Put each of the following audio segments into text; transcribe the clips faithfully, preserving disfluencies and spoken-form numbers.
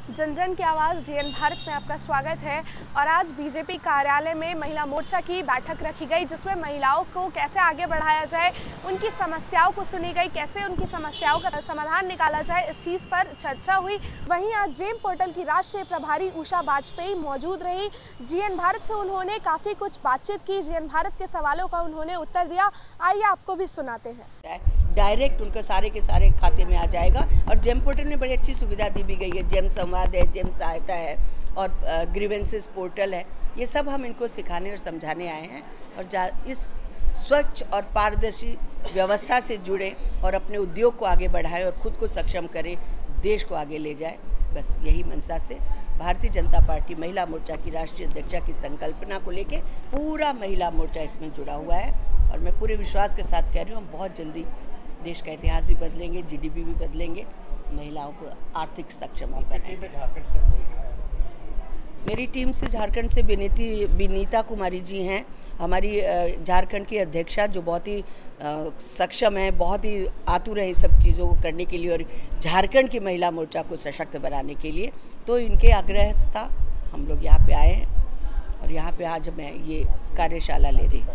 जन जन की आवाज़ डीएन भारत में आपका स्वागत है। और आज बीजेपी कार्यालय में महिला मोर्चा की बैठक रखी गई, जिसमें महिलाओं को कैसे आगे बढ़ाया जाए, उनकी समस्याओं को सुनी गई, कैसे उनकी समस्याओं का समाधान निकाला जाए, इस चीज़ पर चर्चा हुई। वहीं आज जेम पोर्टल की राष्ट्रीय प्रभारी उषा वाजपेयी मौजूद रही। जीएन भारत से उन्होंने काफ़ी कुछ बातचीत की, जीएन भारत के सवालों का उन्होंने उत्तर दिया। आइए आपको भी सुनाते हैं। डायरेक्ट उनके सारे के सारे खाते में आ जाएगा। और जेम पोर्टल में बड़ी अच्छी सुविधा दी भी गई है। जेम संवाद है, जेम सहायता है और ग्रीवेंसेस पोर्टल है। ये सब हम इनको सिखाने और समझाने आए हैं और इस स्वच्छ और पारदर्शी व्यवस्था से जुड़े और अपने उद्योग को आगे बढ़ाएं और खुद को सक्षम करें, देश को आगे ले जाए। बस यही मंशा से भारतीय जनता पार्टी महिला मोर्चा की राष्ट्रीय अध्यक्षा की संकल्पना को लेके पूरा महिला मोर्चा इसमें जुड़ा हुआ है। और मैं पूरे विश्वास के साथ कह रही हूँ, हम बहुत जल्दी देश का इतिहास भी बदलेंगे, जीडीपी भी बदलेंगे, महिलाओं को आर्थिक सक्षम भी बनाएंगे। मेरी टीम से झारखंड से विनीति विनीता कुमारी जी हैं, हमारी झारखंड की अध्यक्षा, जो बहुत ही सक्षम है, बहुत ही आतुर है इस सब चीज़ों को करने के लिए और झारखंड की महिला मोर्चा को सशक्त बनाने के लिए। तो इनके आग्रह था हम लोग यहाँ पे आए हैं और यहाँ पे आज मैं ये कार्यशाला ले रही।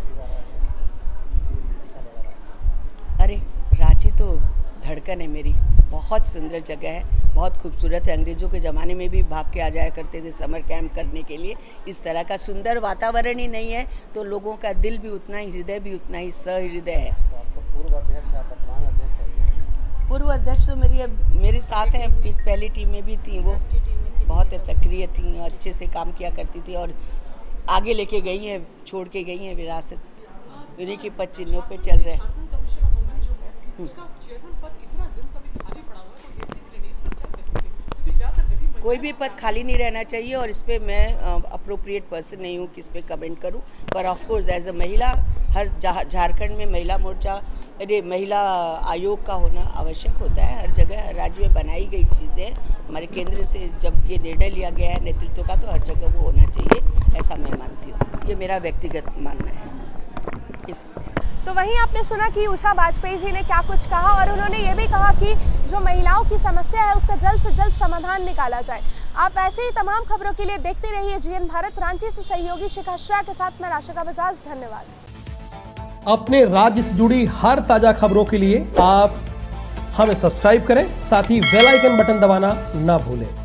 अरे रांची तो धड़कन है मेरी, बहुत सुंदर जगह है, बहुत खूबसूरत है। अंग्रेज़ों के ज़माने में भी भाग के आ जाया करते थे समर कैंप करने के लिए। इस तरह का सुंदर वातावरण ही नहीं है तो लोगों का दिल भी उतना ही, हृदय भी उतना ही सहृदय है। पूर्व अध्यक्ष या वर्तमान अध्यक्ष कैसे? पूर्व अध्यक्ष तो मेरी मेरे साथ हैं, पहली टीम में भी थी, वो बहुत सक्रिय थी, अच्छे से काम किया करती थी और आगे लेके गई हैं, छोड़ के गई हैं विरासत। उन्हीं के पद चिन्हों पर चल रहे हैं। कोई भी पद खाली नहीं रहना चाहिए और इस पे मैं अप्रोप्रिएट पर्सन नहीं हूँ कि इस पे कमेंट करूँ। पर ऑफ कोर्स एज अ महिला हर झारखंड में महिला मोर्चा, अरे महिला आयोग का होना आवश्यक होता है। हर जगह हर राज्य में बनाई गई चीज़ें हमारे केंद्र से जब ये निर्णय लिया गया है नेतृत्व का, तो हर जगह वो होना चाहिए, ऐसा मैं मानती हूँ। ये मेरा व्यक्तिगत मानना है। इस तो वहीं आपने सुना कि उषा वाजपेयी जी ने क्या कुछ कहा और उन्होंने ये भी कहा कि जो महिलाओं की समस्या है उसका जल्द से जल्द समाधान निकाला जाए। आप ऐसे ही तमाम खबरों के लिए देखते रहिए जीएन भारत। रांची से सहयोगी शिखा श्रेया के साथ मैं राशिका बजाज, धन्यवाद। अपने राज्य से जुड़ी हर ताजा खबरों के लिए आप हमें सब्सक्राइब करें, साथ ही बेल आइकन बटन दबाना ना भूलें।